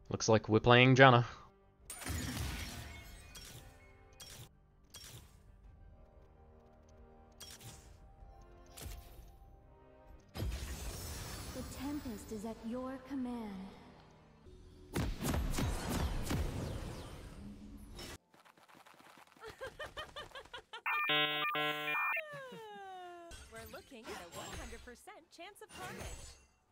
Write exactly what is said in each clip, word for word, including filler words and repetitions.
Looks like we're playing Janna. The Tempest is at your command. We're looking at a one hundred percent chance of carnage.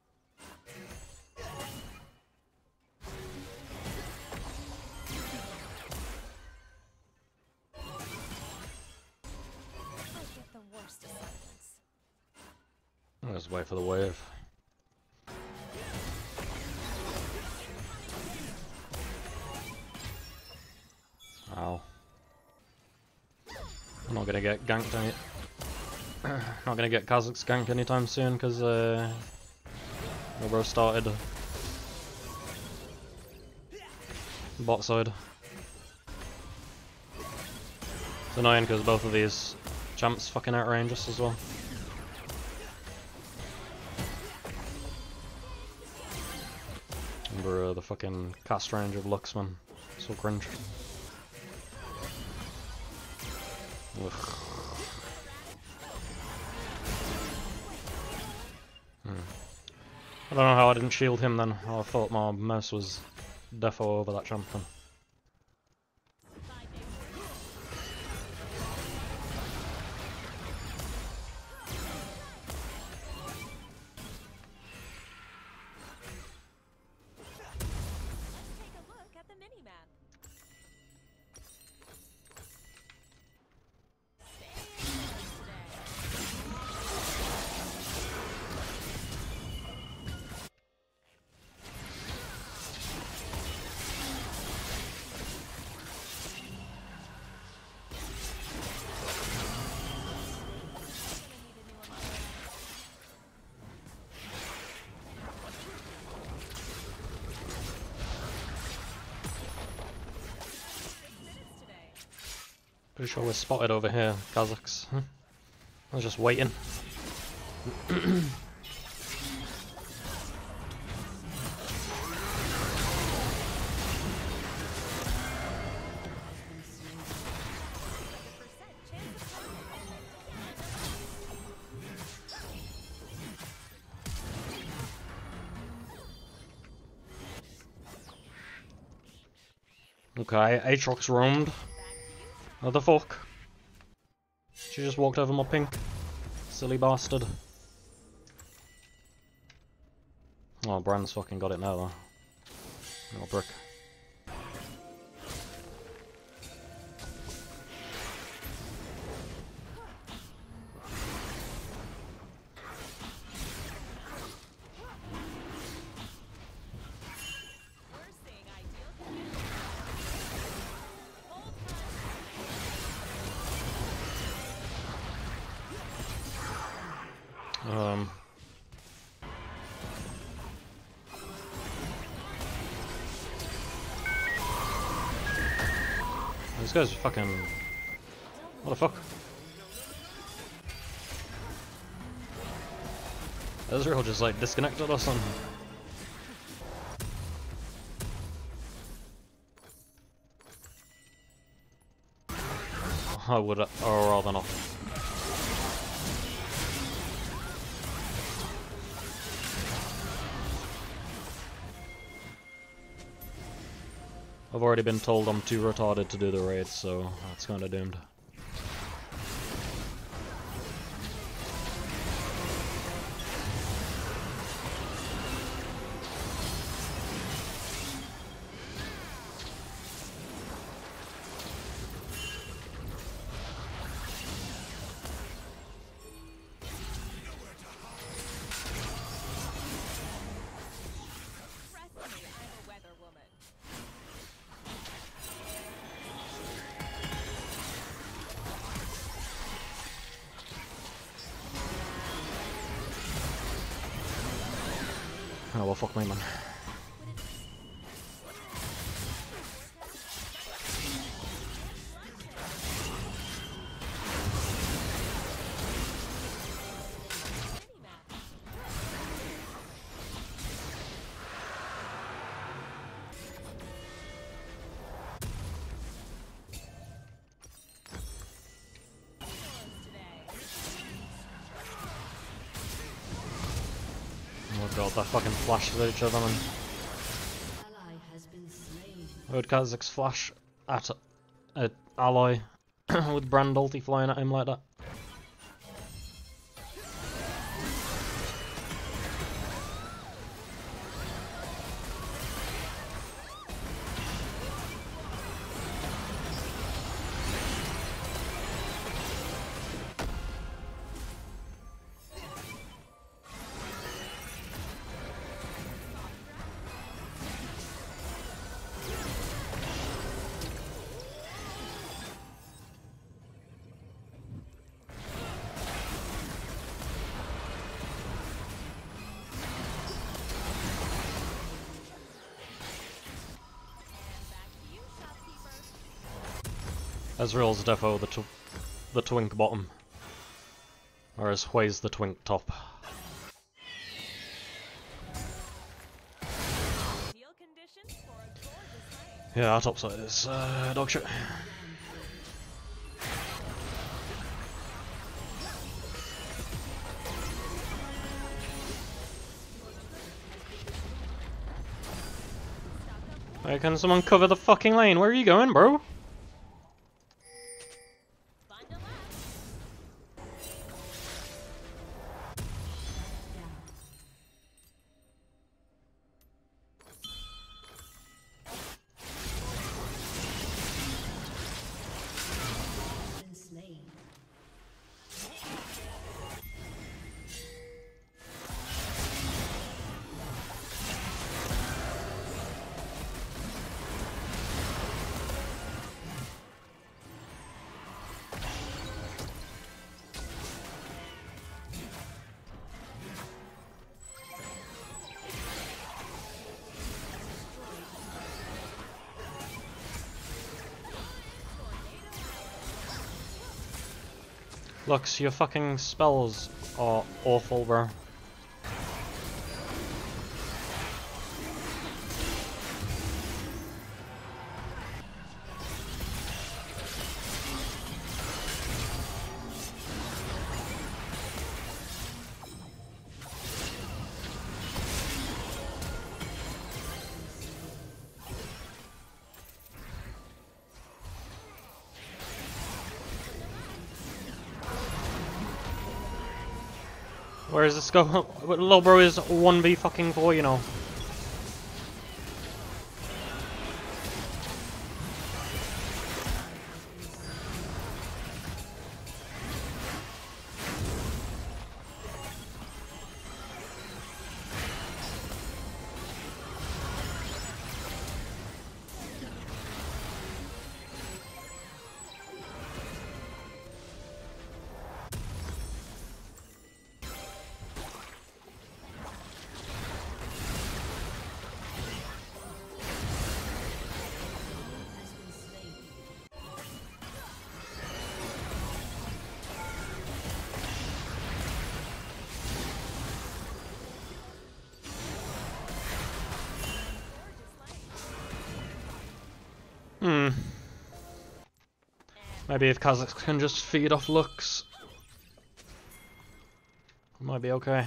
I get the worst assignments. I'll just wait for the wave. Ow. I'm not gonna get ganked any. Not gonna get Kha'Zix ganked anytime soon because uh, my bro started bot side. It's annoying because both of these champs fucking outrange us as well. Remember uh, the fucking cast range of Lux, man. So cringe. Ugh. Hmm. I don't know how I didn't shield him then. I thought my mouse was defo over that champ then. Take a look at the mini-map. Pretty sure we're spotted over here, Kha'Zix. Huh? I was just waiting. Okay, Aatrox roamed. What the fuck? She just walked over my pink. Silly bastard. Oh, Brand's fucking got it now though. Little brick. Um. This guy's fucking. What the fuck? Ezreal just like disconnected or something. I would, or rather not. I've already been told I'm too retarded to do the raid, so that's kinda doomed. Oh well, fuck me, man. that fucking flashes at each other, man. Heard Kha'Zix flash at an ally with Brand ulti flying at him like that. Ezreal's defo the tw the twink bottom, whereas Hui's the twink top. Yeah, our top side is uh, dog shit. Hey, can someone cover the fucking lane? Where are you going, bro? Lux, your fucking spells are awful, bro. Where is this go? Little bro is one v fucking four, you know. Hmm. Maybe if Kha'Zix can just feed off Lux, it might be okay.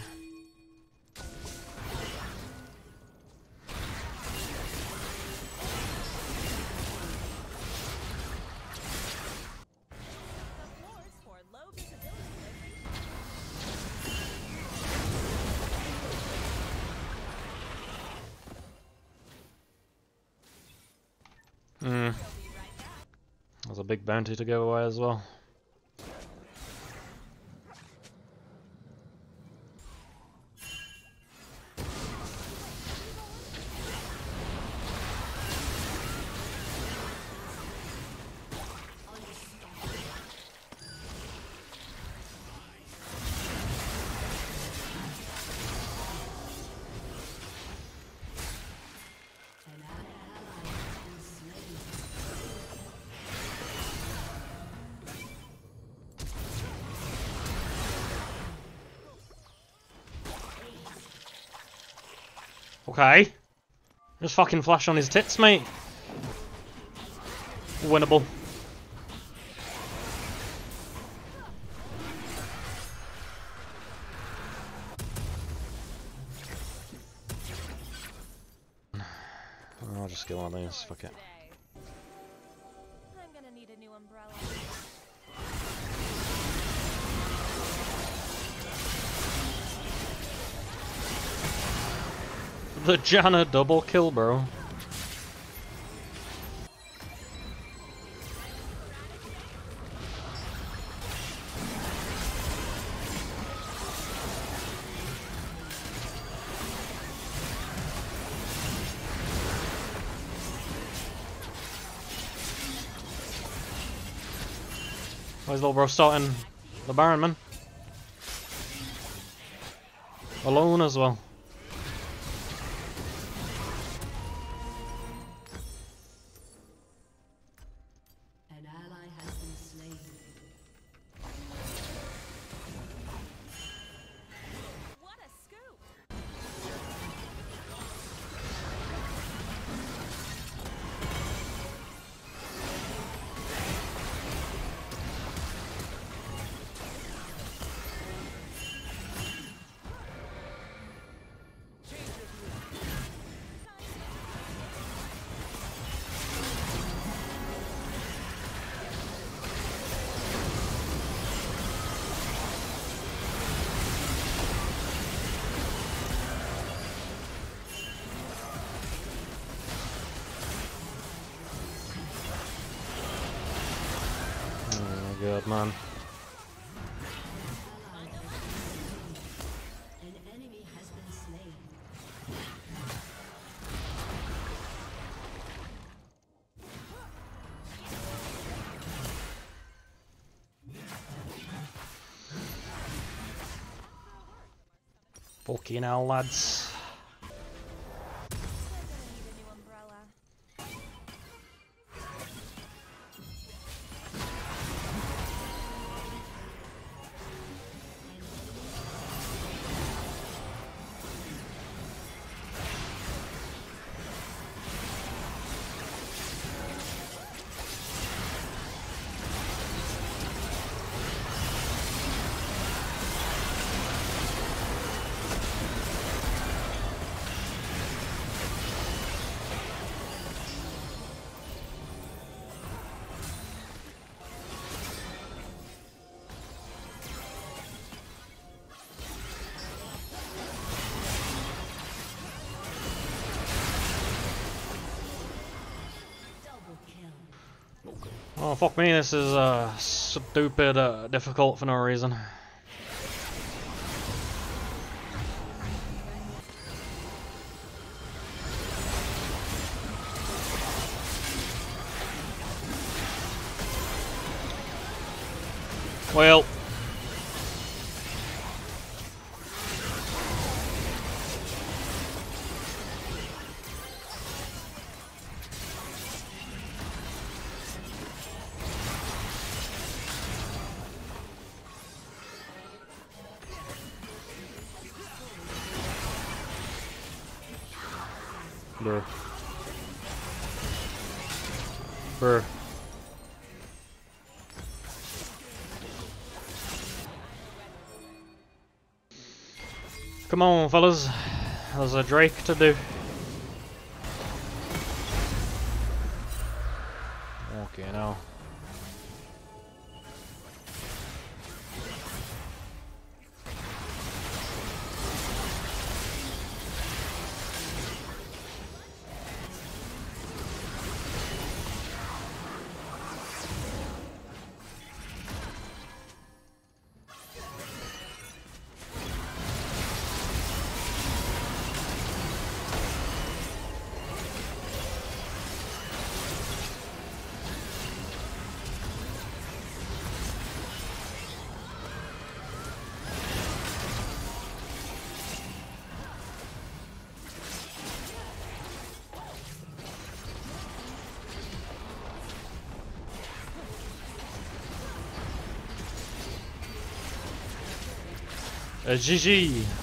Hmm. There's a big bounty to go away as well. Okay. Just fucking flash on his tits, mate. Winnable. I'll just get one of these, fuck it. I'm gonna need a new umbrella. The Janna double kill, bro. Why is little bro starting the Baron, man? Alone as well. An ally has been slain. What a scoop! Oh my god, man. An enemy has been slain. Fucking hell, lads. I'm gonna need a new umbrella. Double kill. Oh fuck me, this is uh stupid uh, difficult for no reason. Well, bruh. Bruh. Come on, fellas. There's a Drake to do. Okay, now. Uh, G G.